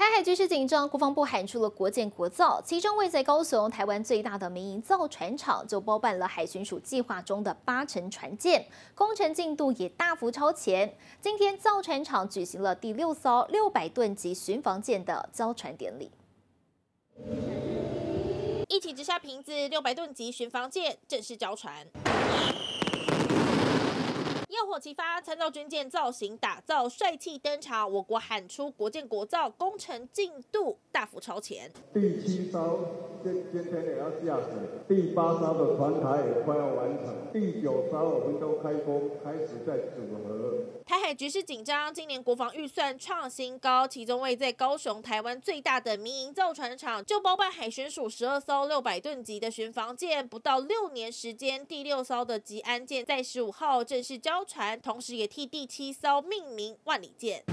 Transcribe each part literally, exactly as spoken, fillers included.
台海局势紧张，国防部喊出了国建国造，其中位在高雄，台湾最大的民营造船厂就包办了海巡署计划中的八成船舰，工程进度也大幅超前。今天造船厂举行了第六艘六百吨级巡防舰的交船典礼。 一起直下瓶子，六百吨级巡防舰正式交船。焰火齐发，参照军舰造型打造，帅气登场。我国喊出国建国造，工程进度大幅超前。 第七艘今今天也要下水，第八艘的船台也快要完成，第九艘我们都开工，开始在组合。 台海局势紧张，今年国防预算创新高，其中位在高雄，台湾最大的民营造船厂就包办海巡署十二艘六百吨级的巡防舰，不到六年时间，第六艘的吉安舰在十五号正式交船，同时也替第七艘命名万里舰。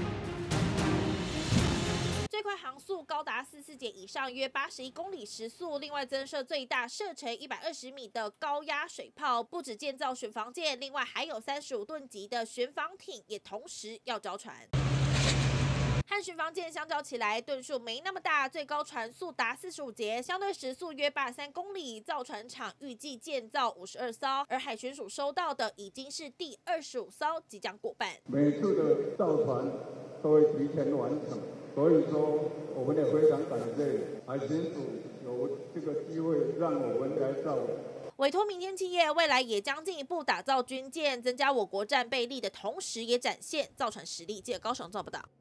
最快航速高达四四节以上，约八十一公里时速。另外增设最大射程一百二十米的高压水炮，不止建造巡防舰，另外还有三十五吨级的巡防艇也同时要交船。和巡防舰相较起来，吨数没那么大，最高船速达四十五节，相对时速约八十三公里。造船厂预计建造五十二艘，而海巡署收到的已经是第二十五艘，即将过半。 每次的造船都会提前完成。 所以说，我们也非常感谢海巡署有这个机会让我们来造。 委托民间企业，未来也将进一步打造军舰，增加我国战备力的同时，也展现造船实力。记者高雄做报道。